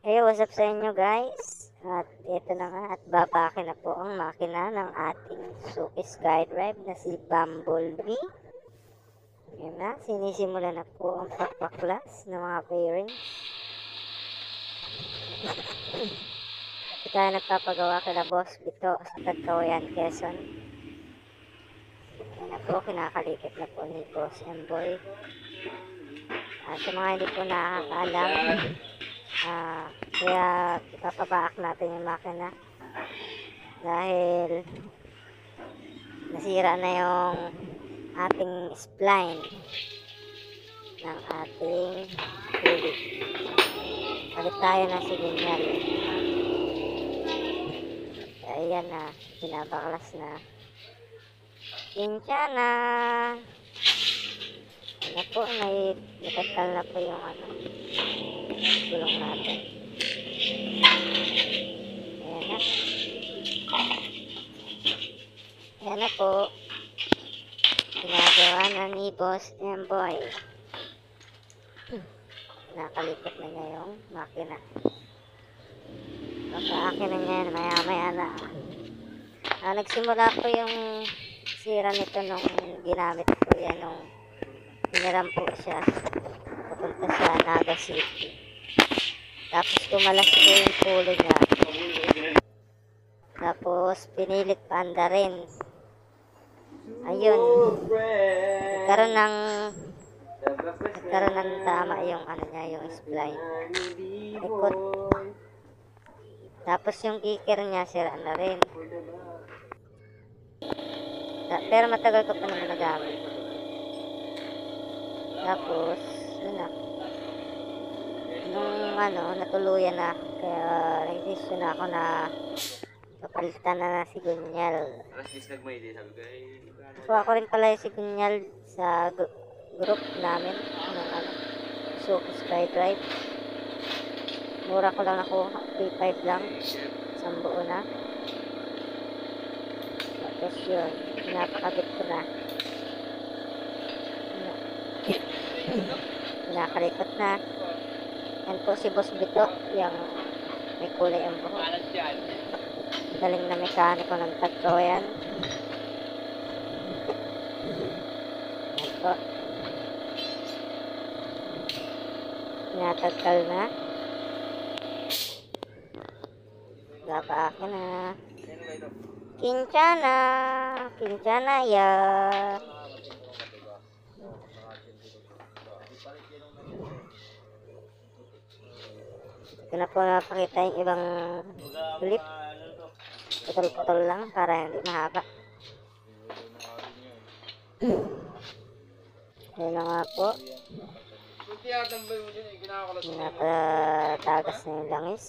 Hey, what's up sa inyo guys? At ito na nga, at babaki na po ang makina ng ating Suzuki SkyDrive na si Bumblebee. Yan na, sinisimula na po ang pagpaklas ng mga bearings. Ito tayo nagpapagawa kila Boss Bito sa Tagkawayan, Quezon. Yan na po, kinakalikit na po ni Boss Emboy. At sa mga hindi po nakakaalam, kaya ipapabaak natin yung makina dahil nasira na yung ating spline ng ating pulley. Palit tayo ng signal. Ayan na, pinapaklas na. Kinsya na. Ano po, may natatal na po yung gulong natin. Ayan na. Ayan na po. Ginagawa na ni Boss Emboy. Nakalipot na niya yung makina. Pagka-akin na niya, maya-maya na. Nagsimula po yung sira nito nung ginamit ko yan nung hiniram po siya. Papunta sa Naga City. Tapos kumalas po yung pulley niya. Tapos pinilit panda rin. Ayun. Nagkaroon ng tama yung niya, yung spline. Ikot. Tapos yung kicker niya sira na rin. Pero matagal ko pa naman nagamit. Tapos, yun na. Nung natuluyan na, kaya nag-decision na ako na papalitan na na si Gunyal. Kuha ko rin pala yung si Gunyal sa group namin ng Suzuki SkyDrive. Mura ko lang nakuha, 3.5 lang, isang buo na. Tapos yun, pinapakabit ko na. Pinakalikot na. Yan po si Boss Bito, yung may kulay ang buhok. Galing na mekaniko ng Tagkawayan. Yan po. Pinatagkal na. Gapaakin na. Kinchana. Kinchana ya. Ito na po napakita yung ibang clip. Putol-putol lang para hindi mahaba. Ayan na nga po. Napatagas na yung langis.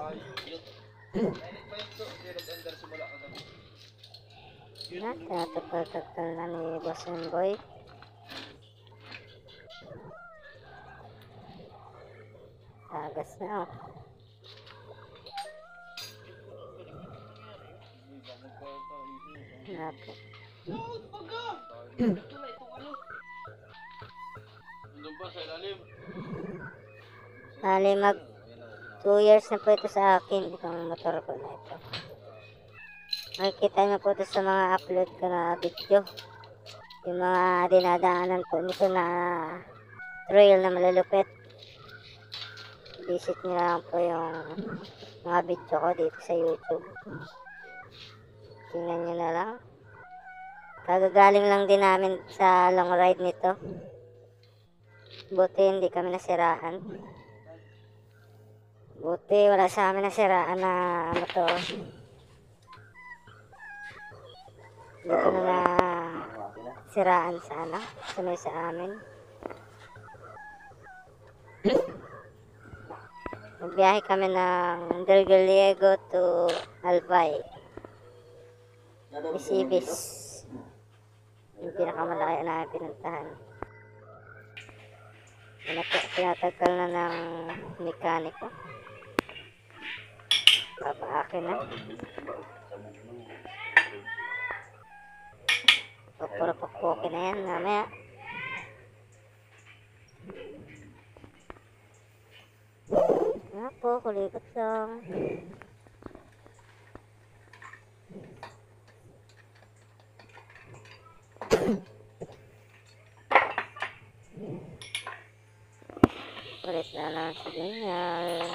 Tinatagpal-tagpal na ni Boss Emboy. Tagas na Napo. Bali mag 2 years na po ito sa akin, itong motor ko na ito. Makikita nyo po ito sa mga upload ko na video. Yung mga dinadaanan po nito na trail na malalupit. Visit nyo lang po yung mga video ko dito sa YouTube. Tingnan nyo na lang. Kagagaling lang din namin sa long ride nito. Buti hindi kami nasiraan. Buti wala sa amin nasiraan na motor. Dito na siraan sana. Sunod sa amin. Nagbiyahe kami ng Del Gallego to Albay. Isibis. Yung pinakamalaki na pinuntahan. Pinatagkal na ng mekaniko. Papaakin na. Pupuro-pupukin na yan mamaya. Wala po, kulikot lang. Ulit na lang sa ganyan.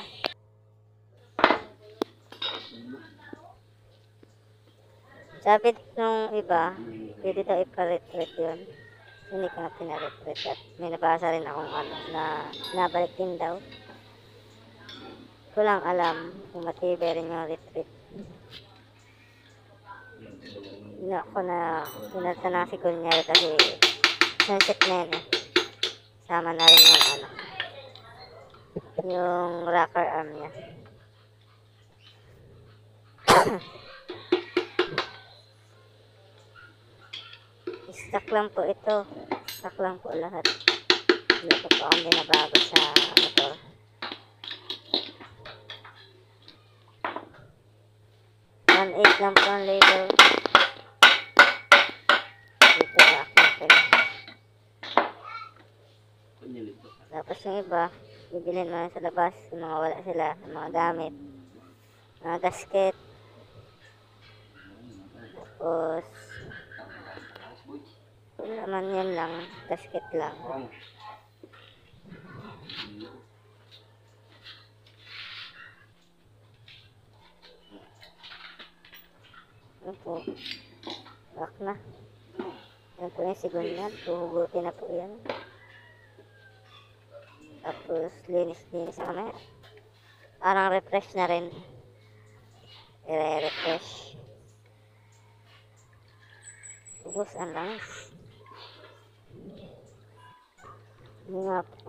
Sabi nung iba, pwede daw ipa-retreat yun. Hindi ko na pina-retreat at may nabasa rin akong ano, na nabalik din daw. Ko lang alam kung matibay rin yung retreat. Hindi ako na pinalta ng si Kunyari kasi sunset na yun eh. Sama na rin yung ano, yung rocker arm niya. Stock lang po ito. Stock lang po lahat. Hindi ko po ang binabago sa motor. $1.8 lang po ang label. Dito sa akin. Tapos yung iba, bibilhin mo sa labas. Yung mga wala sila, yung mga gamit. Mga gasket. Tapos, naman yan lang, gasket lang. Yan po. Bak na. Yan po yung sigunyan. Puhugutin na po yan. Tapos, linis-linis kami. Parang refresh na rin. I-refresh. Ubus ang langis. Hindi nga po.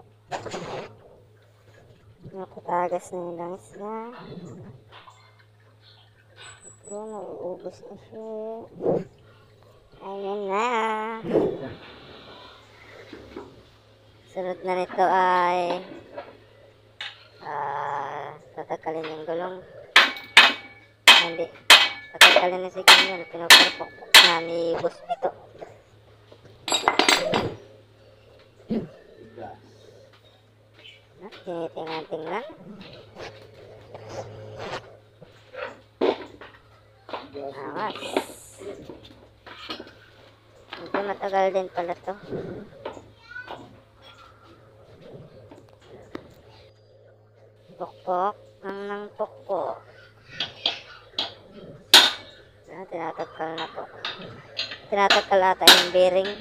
Napatagas na yung langis na. Ito, nauubos na siya. Ayan na. Sunod na nito ay tatakalin yung gulong. Hindi. Tatakalin na si Ganyan. Pinaparapok na ni Boss Pito. Tinitingan-tingnan. Awas. Ito matagal din pala to. Pokpok ng pokpok. Tinatagkal na po. Tinatagkal ata yung bearing.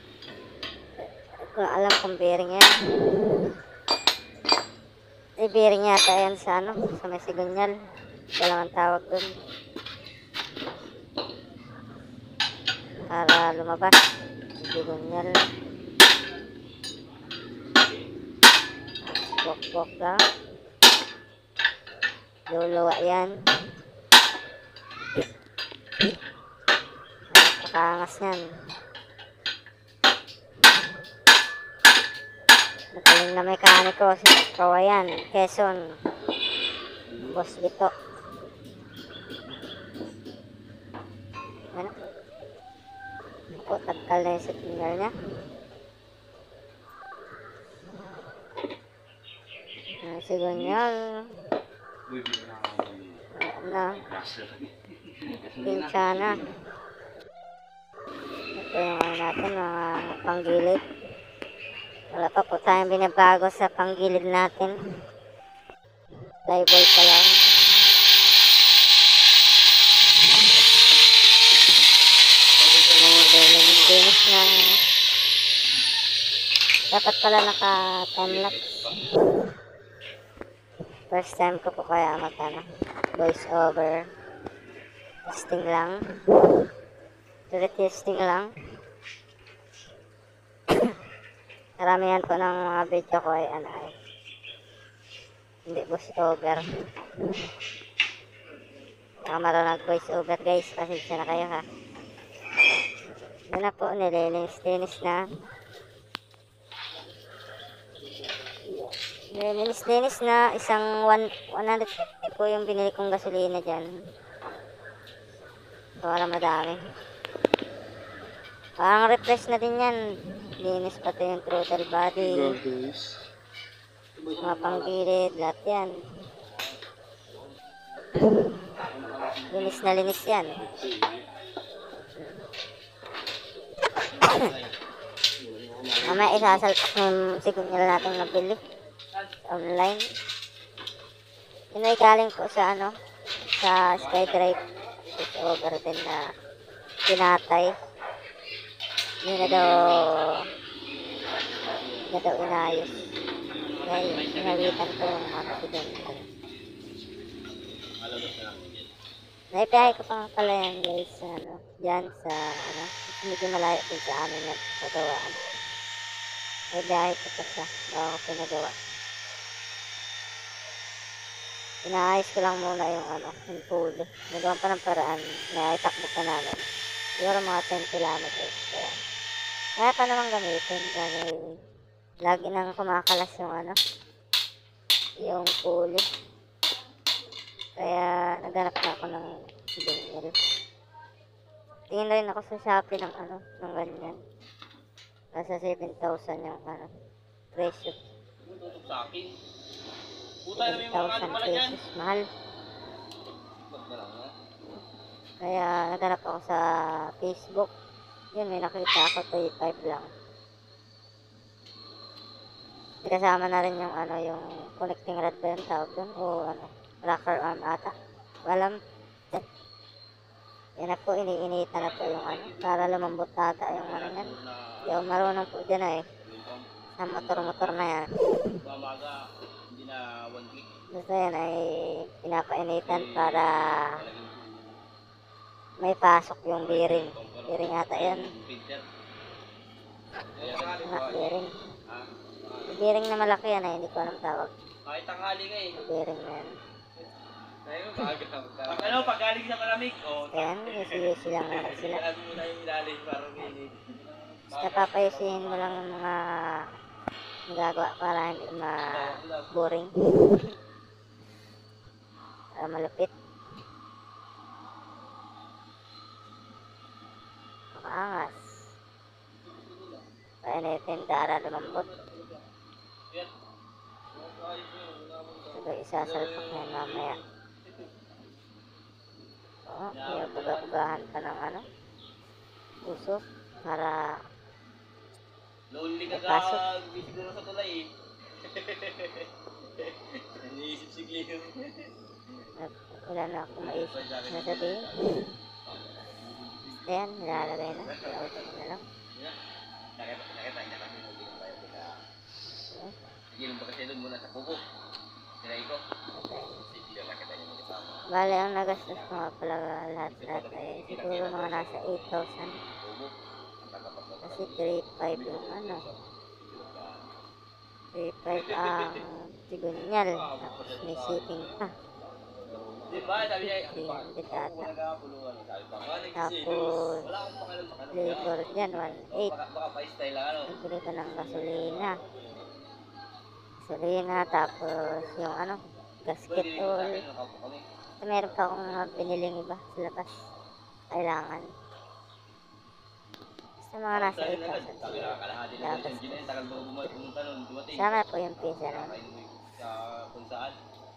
Kung alam kung bearing yan. Bearing yata yan sa ano, sa may sigunyal. Ito lang ang tawag dun. Para lumabas. Sigunyal. Bok-bok lang. Luluwa yan. Nakaangas yan. Nakaling na mekaniko si Kawayan, Quezon. Boss Bito. Ano? Ako, tagkal na yung signal niya. Sigunyal. Na. Pinchana. Ito yung ano natin, mga panggilid. Wala pa po tayong binabago sa panggilid natin. Flyball pa lang. Linis na. Dapat pala naka time-lapse. First time ko po kaya voice over. Testing lang. Testing lang. Karamihan po ng mga video ko ay ano ay hindi voice over. Marunong voice over guys, pasensya na kayo ha. Yun na po, nililinis na. Nililinis na, isang 150 po yung binili kong gasolina dyan. Para madami. Parang refresh na din yan. Linis pati yung throttle body. Mga panggilid, lahat yan. Linis na linis yan. Mamaya isasalpak yung signal natin nabili online. Yun ay galing po sa sa SkyDrive. Ito over din na pinatay. Yun na daw inayos. Kaya inawitan ko yung mga kapidente. Naipihay ko pa nga pala yan guys sa dyan sa medyo malayo din sa amin yan sa gawaan. Naipihay ko pa siya bago ko pinagawa. Inaayos ko lang muna yung yung pulley. Nagawa pa ng paraan na itakbo pa namin. Siguro mga 10 kilometers. Kaya pa naman gamitin kasi lagi nang kumakalas yung pulley. Kaya naghanap na ako ng vinyl. Tingin na rin ako sa Shopee ng ng ganyan. Nasa 7,000 yung presyo. Sa akin. 7,000 pesos. Mahal. Kaya naghanap ako sa Facebook. Yun, may nakita ako 35 lang. Kasama na rin yung yung connecting rod ba yung tawag doon o rocker arm ata. Walang yan na po, iniinitan na po yung para lumambot ata yung yan. Hindi ako marunong po dyan sa motor-motor na yan. Hindi na one click. Basta yan ay pinapainitan para may pasok yung bearing. Bearing ata yan. Bearing. Bearing na malaki yan hindi ko alam tawag. Kahit tanghali ka Bearing na yan. Pag galing sa malamig, Ayan, yusi-yusi lang sila. Alam mo na yung ilalim para mainit. Basta papayusihin mo lang yung mga nagagawa para hindi ma-boring. Para malupit. Makaangas. Painitin para lumambot. Ito isasalpak na mamaya. Iupugahan pa ng puso para lonely ka pasok. siguro sa tulay Iniisip si Glenn. Wala na akong maisip na sabihin. Ayan, nilalagay na. Nautot na lang. Nakita niya kasi hindi ko tayo kita. Sige, nung kasi doon muna sa kuko. Sinay ko. Sige, nakita niya mga kasama. Bale, ang nagastos ko nga pala lahat-lahat ay siguro mga nasa 8,000. Kasi 3,500 yung 3,500 ang sigunyal. Tapos may shipping pa. Diba, sabi niya, 300 ata. nagkakapuluhan. Sabi pa, Tapos wala akong pakialam sa kanila. labor dyan, 1,800. Baka pa-style lang Nagbili ko ng gasolina. Tapos yung gasket oil. So, meron pa akong piniling iba sa labas. Kailangan. Sa mga nasa 8,000. Sabi na kalahati na yung engine na tagal bago pumunta nun, dumating. Sama po yung pisa na. Sa kung saan.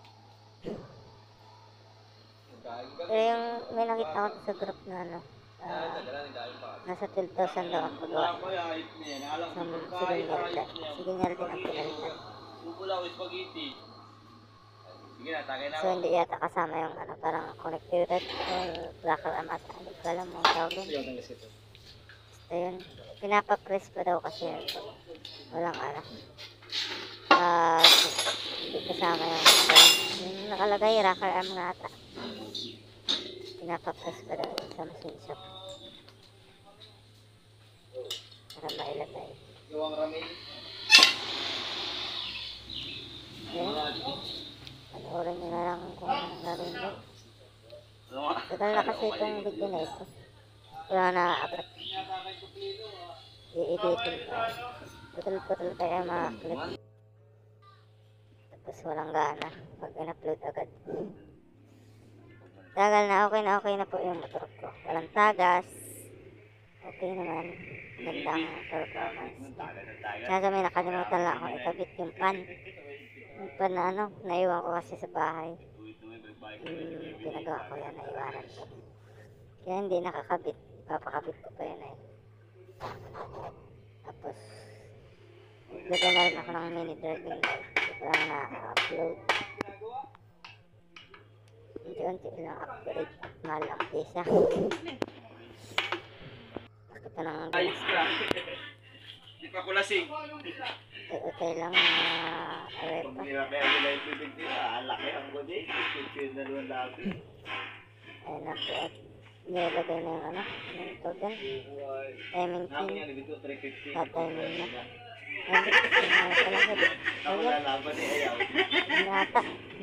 Pero yung may nakita ko sa group na nasa 12,000 daw ang pagawa. Sa sigunyal din ang pinalitan. Pupula ko spaghetti. Sige na, tagay na So ako. hindi yata kasama yung parang connected or blacker amat. Hindi ko alam mo tawag doon. Basta yun. Pinapapress pa daw kasi walang hindi kasama yung nakalagay rocker arm nga ata. Pinapapress pa daw sa machine shop. Para mailagay. Gawang ramen. Panoorin nyo na lang kung anong gawin doon. Tagal na kasi itong video na ito. Wala na-upload. I-editin pa. Putol-putol kaya mga clip. Tapos walang gana pag in-upload agad. Tagal na, okay na po yung motor ko. Walang tagas. Okay naman. Gandang performance. Kaso may nakalimutan lang ako ikabit yung pan. Naiwan ko kasi sa bahay. Ginagawa ko yan, naiwanan ko. Kaya hindi nakakabit. Papakabit ko pa yun eh. Tapos, lagyan na rin ako ng mini dragon. Hindi pa lang na-upload. Unti-unti lang upgrade. Mahal ang pisa. Ito nang Ayos ka. Di pa kulasing. okay lang na arepa. Pag nila kaya nila yung bibig nila, laki ang gudi. Yung dalawang labi. Ayun na po at nilagay na yung yung token. Timing Namin pin. yan, ibig ko 350. Tatiming na. Ayun, pala ko. Ako lalaban ni Ayaw. Nata.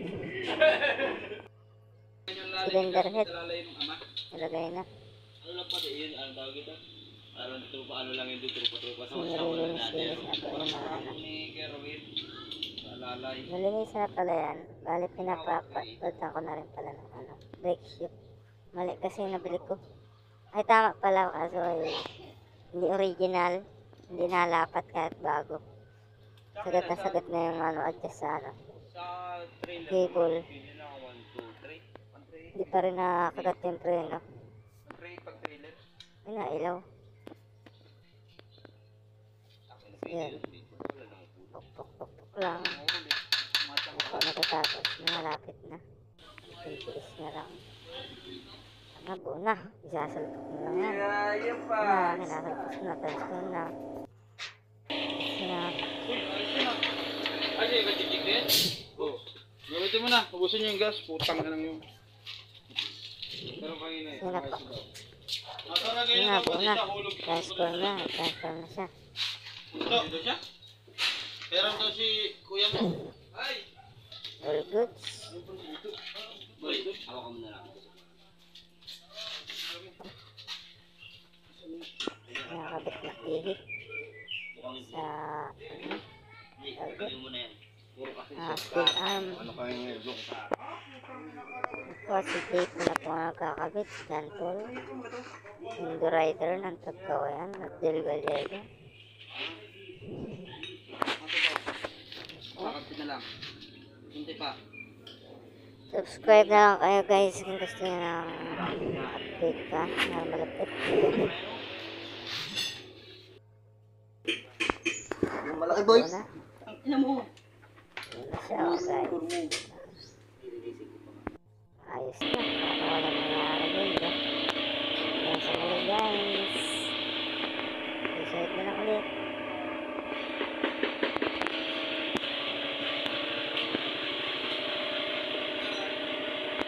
Cylinder head. Nilagay na. Ano lang pati yun, ang tawag ito? Parang trupa, ano lang yun, trupa-trupa sa Nililinis na po yung mga ni Kerwin. Alalay. Nalinis na pala yan. Bali pinapapalitan ko na rin pala ng brake shoe. Mali kasi yung nabili ko. Ay tama pala kaso ay hindi original. Hindi nalapat kahit bago. Sagat na sagat na yung adjust sa Sa trailer. cable. Pili na 1, 2, 3. 1, 3. Hindi pa rin nakakagat yung preno. 3 pag trailer. Ay nailaw. Yan. Pok lang. Ako natatapos. Malapit na. Tiis na lang. Nabo na. Isasalpok na lang yan. Yan pa. Kinasalpok na. Transfer na. Ay, yung gajik din? Oo. Gamitin mo na. Ubusin niyo yung gas. Putang na lang yung... Pero kanina eh. Yan po. Nasaan na ganyan Nabo dapat na. siya hulog? Transfer na. Transfer na siya. Dito siya? Pero daw si kuya mo. Ay! All goods. Boy, hawakan mo na lang. Nakakabit na ihik. Sa Gawin mo na yan. Puro kasi steel arm. ano kayong look sa... Kasi tape na po ang nakakabit. Gantol. Indo rider ng tagkawayan. Nagdil Gallego. Kakapit na lang. Hindi pa. Subscribe na lang kayo guys kung gusto nyo ng update pa na malapit. Yung malaki boy. Ito na. Ina mo. Ito na siya guys.